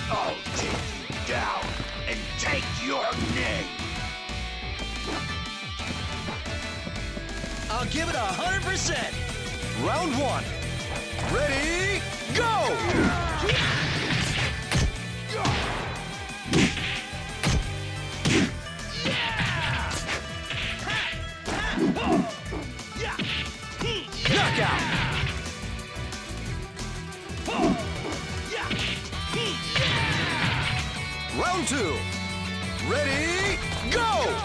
I'll take you down and take your name. I'll give it 100%. Round one. Ready, go! Knockout! Round two. Ready, go!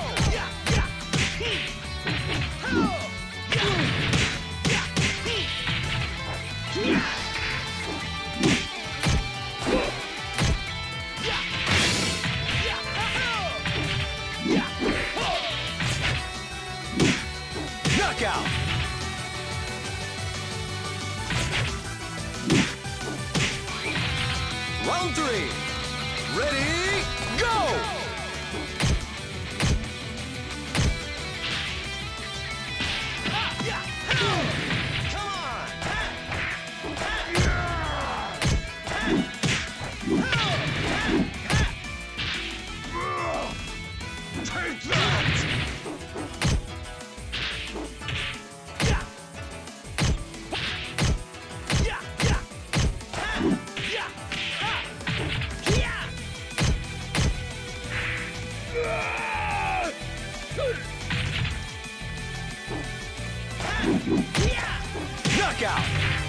Knockout! Round three. Ready, go! Take that! Knockout!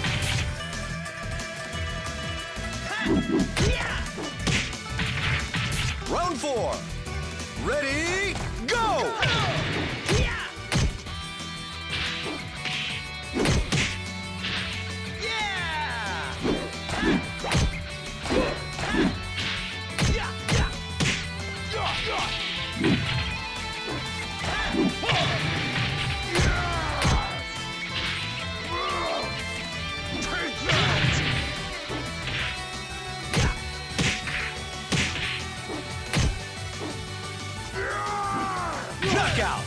Round four. Ready, go! Knockout!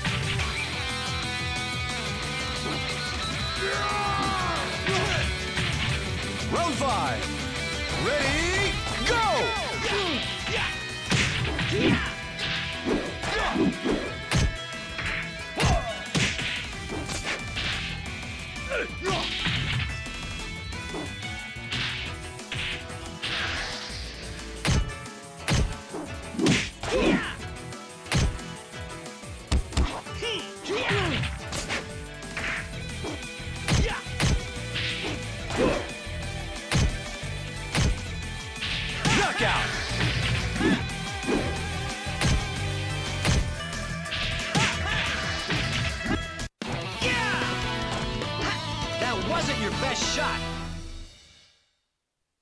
Round five. Ready, go! Knockout! That wasn't your best shot.